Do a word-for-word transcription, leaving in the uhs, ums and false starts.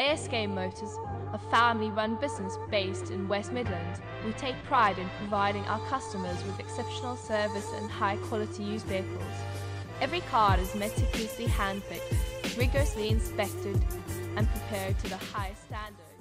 S K Motors, a family-run business based in West Midlands, we take pride in providing our customers with exceptional service and high-quality used vehicles. Every car is meticulously handpicked, rigorously inspected, and prepared to the highest standard.